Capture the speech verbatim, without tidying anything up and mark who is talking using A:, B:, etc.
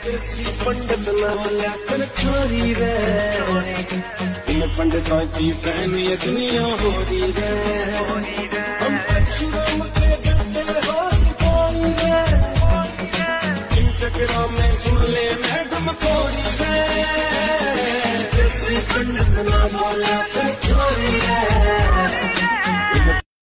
A: देसी पंडित नाम लिया कर छोरी रे, इन पंडितों की बहन ये दुनिया हो रही रे। हम परशुराम के बेटे हो कौन रे, इन चक्करों में सुन ले मैडम कोरी रे।